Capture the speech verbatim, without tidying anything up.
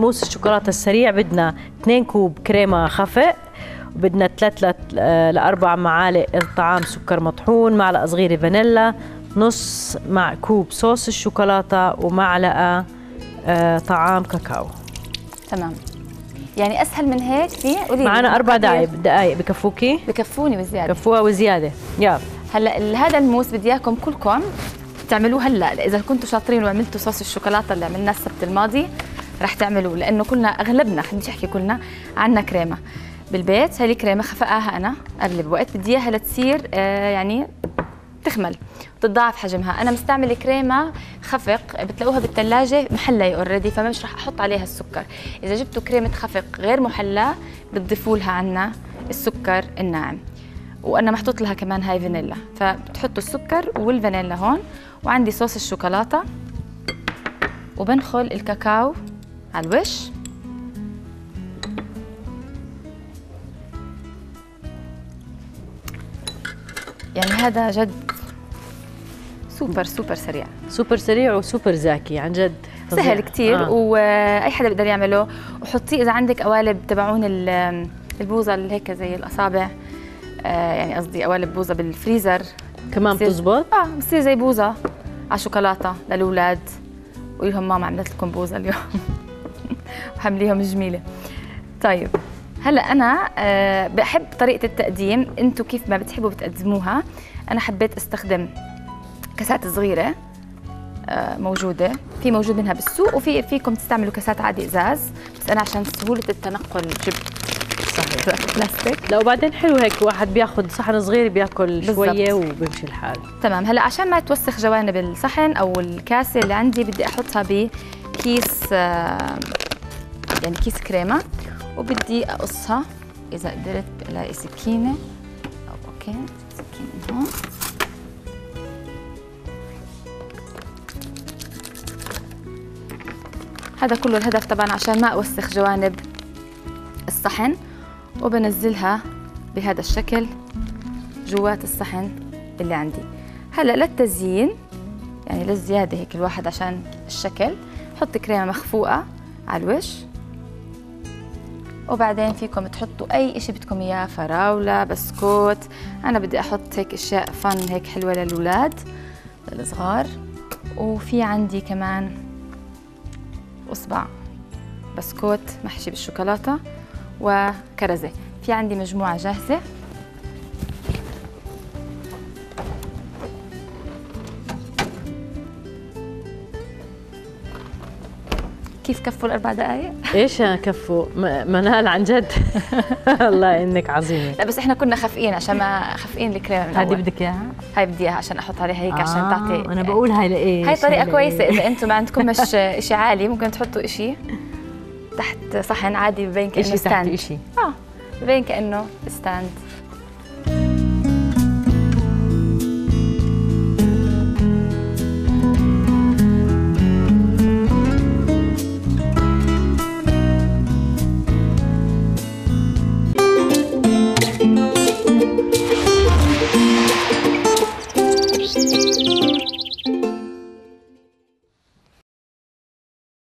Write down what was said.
موس الشوكولاته السريع بدنا اثنين كوب كريمه خفق، وبدنا ثلاث لأربع معالق طعام سكر مطحون، معلقه صغيره فانيلا، نص مع كوب صوص الشوكولاته، ومعلقه آه طعام كاكاو. تمام. يعني اسهل من هيك في؟ قولي معنا اربع دقائق دقائق بكفوكي؟ بكفوني وزياده. كفوها وزياده. يلا هلا هذا الموس بدي اياكم كلكم تعملوه هلا، اذا كنتوا شاطرين وعملتوا صوص الشوكولاته اللي عملناه السبت الماضي رح تعملوه، لانه كلنا اغلبنا خلينا نحكي كلنا عندنا كريمه بالبيت. هاي الكريمه خفقاها انا قبل بوقت، بدي اياها لتصير آه يعني تخمل وتتضاعف حجمها. انا مستعمله كريمه خفق بتلاقوها بالثلاجه محليه اوريدي، فمش رح احط عليها السكر. اذا جبتوا كريمه خفق غير محلاه بتضيفوا لها عنا السكر الناعم، وانا محطوط لها كمان هاي فانيلا، فبتحطوا السكر والفانيلا هون، وعندي صوص الشوكولاته، وبنخل الكاكاو على الوش. يعني هذا جد سوبر سوبر سريع، سوبر سريع وسوبر زاكي عن جد، سهل كثير. آه. واي حدا بيقدر يعمله. وحطيه اذا عندك قوالب تبعون البوظه اللي هيك زي الاصابع، آه يعني قصدي قوالب بوظه بالفريزر كمان بتزبط. اه بصير زي بوظه على شوكولاته للاولاد، وقول لهم ماما عملت لكم بوظه اليوم وحمليهم جميله. طيب هلا انا أه بحب طريقه التقديم، انتم كيف ما بتحبوا بتقدموها. انا حبيت استخدم كاسات صغيره أه موجوده، في موجود منها بالسوق، وفي فيكم تستعملوا كاسات عادي ازاز، بس انا عشان سهوله التنقل جبت صحيح بلاستيك. لا وبعدين حلو هيك واحد بياخذ صحن صغير بياكل بالزبط. شويه وبيمشي الحال. تمام. هلا عشان ما توسخ جوانب الصحن او الكاسه اللي عندي بدي احطها بكيس أه يعني كيس كريمه، وبدي اقصها. اذا قدرت الاقي سكينه او اوكي سكينه هون. هذا كله الهدف طبعا عشان ما اوسخ جوانب الصحن، وبنزلها بهذا الشكل جوات الصحن اللي عندي. هلا للتزيين يعني للزياده هيك الواحد عشان الشكل حط كريمه مخفوقه على الوش، وبعدين فيكم تحطوا اي شيء بدكم اياه، فراوله، بسكوت. انا بدي احط هيك اشياء فن هيك حلوه للاولاد للصغار. وفي عندي كمان اصبع بسكوت محشي بالشوكولاته وكرزه. في عندي مجموعه جاهزه. كيف كفوا الاربع دقائق؟ ايش كفوا؟ منال عن جد الله انك عظيمه. لا بس احنا كنا خافقين عشان ما خافقين الكريمه من هذه بدك اياها؟ هاي بدي اياها عشان احط عليها هيك. آه عشان تعطي. انا بقول هاي لايش؟ هاي طريقه كويسه اذا انتم ما عندكم مش شيء عالي، ممكن تحطوا شيء تحت صحن عادي ببين كانه ستاند. تحت شيء اه ببين كانه ستاند.